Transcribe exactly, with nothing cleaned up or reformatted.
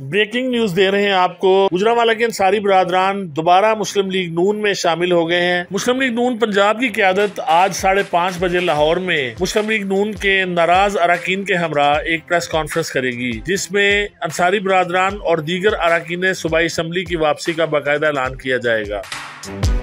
Breaking news दे रहे हैं आपको। गुजरांवाला के अंसारी बरादरान दोबारा मुस्लिम लीग नून में शामिल हो गए हैं। मुस्लिम लीग नून पंजाब की क़यादत आज साढ़े पाँच बजे लाहौर में मुस्लिम लीग नून के नाराज अरकान के हमरा एक प्रेस कॉन्फ्रेंस करेगी, जिसमें अंसारी बरादरान और दीगर अरकान सूबाई असम्बली की वापसी का बाकायदा ऐलान किया जाएगा।